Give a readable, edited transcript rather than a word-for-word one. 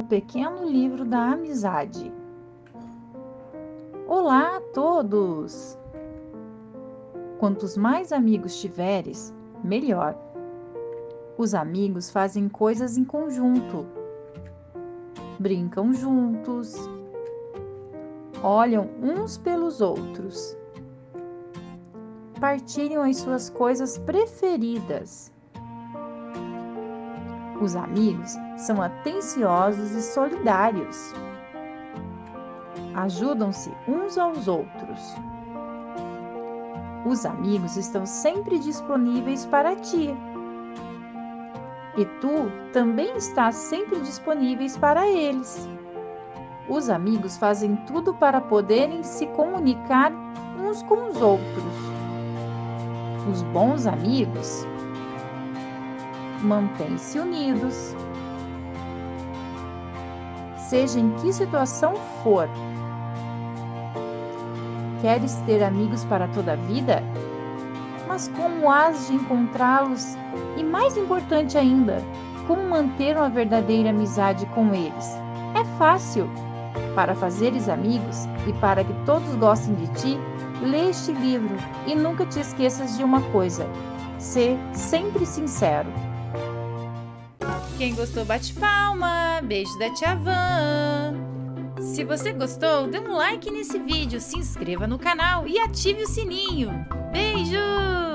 pequeno livro da amizade. Olá a todos! Quantos mais amigos tiveres, melhor. Os amigos fazem coisas em conjunto, brincam juntos, olham uns pelos outros, partilham as suas coisas preferidas. Os amigos são atenciosos e solidários. Ajudam-se uns aos outros. Os amigos estão sempre disponíveis para ti. E tu também estás sempre disponíveis para eles. Os amigos fazem tudo para poderem se comunicar uns com os outros. Os bons amigos mantêm-se unidos. Seja em que situação for. Queres ter amigos para toda a vida? Mas como has de encontrá-los? E mais importante ainda, como manter uma verdadeira amizade com eles? É fácil. Para fazeres amigos e para que todos gostem de ti, lê este livro e nunca te esqueças de uma coisa: ser sempre sincero. Quem gostou, bate palma. Beijo da tia Van. Se você gostou, dê um like nesse vídeo, se inscreva no canal e ative o sininho. Beijo!